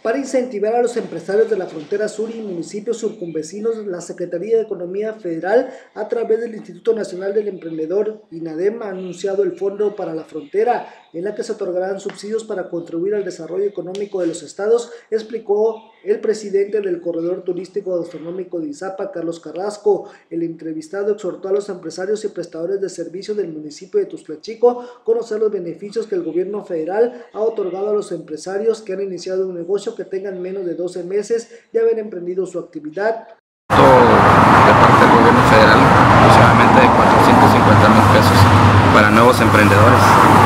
Para incentivar a los empresarios de la frontera sur y municipios circunvecinos, la Secretaría de Economía Federal, a través del Instituto Nacional del Emprendedor, INADEM, ha anunciado el Fondo para la Frontera, en la que se otorgarán subsidios para contribuir al desarrollo económico de los estados, explicó el presidente del Corredor Turístico Gastronómico de Izapa, Carlos Carrasco. El entrevistado exhortó a los empresarios y prestadores de servicios del municipio de Tuxtla Chico a conocer los beneficios que el gobierno federal ha otorgado a los empresarios que han iniciado un negocio que tengan menos de 12 meses de haber emprendido su actividad. De parte del gobierno federal, aproximadamente de 450,000 pesos para nuevos emprendedores.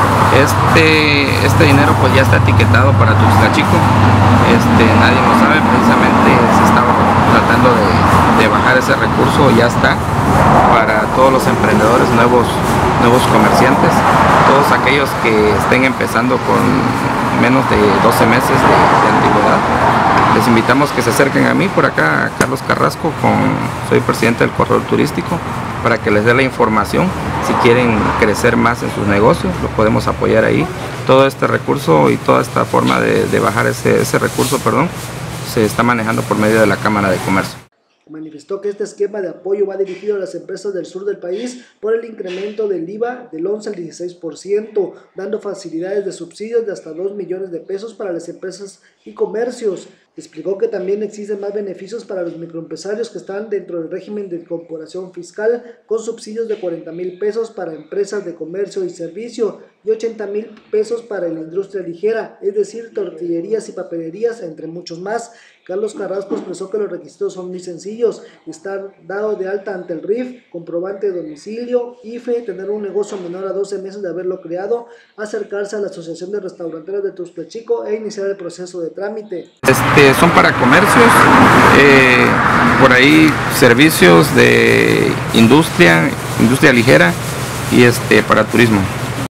Este dinero pues ya está etiquetado para Tuxtla Chico. Nadie lo sabe, precisamente se estaba tratando de bajar ese recurso, ya está para todos los emprendedores, nuevos comerciantes, todos aquellos que estén empezando con menos de 12 meses de antigüedad. Les invitamos que se acerquen a mí por acá, Carlos Carrasco, soy presidente del Corredor Turístico, para que les dé la información. Si quieren crecer más en sus negocios, lo podemos apoyar ahí. Todo este recurso y toda esta forma de bajar ese recurso, se está manejando por medio de la Cámara de Comercio. Manifestó que este esquema de apoyo va dirigido a las empresas del sur del país por el incremento del IVA del 11 al 16%, dando facilidades de subsidios de hasta 2 millones de pesos para las empresas y comercios. Explicó que también existen más beneficios para los microempresarios que están dentro del régimen de incorporación fiscal, con subsidios de 40,000 pesos para empresas de comercio y servicio y 80,000 pesos para la industria ligera, es decir, tortillerías y papelerías, entre muchos más. Carlos Carrasco expresó que los requisitos son muy sencillos: estar dado de alta ante el RIF, comprobante de domicilio, IFE, tener un negocio menor a 12 meses de haberlo creado, acercarse a la Asociación de Restauranteras de Tuxtla Chico e iniciar el proceso de trámite. Son para comercios, por ahí servicios de industria ligera y para turismo.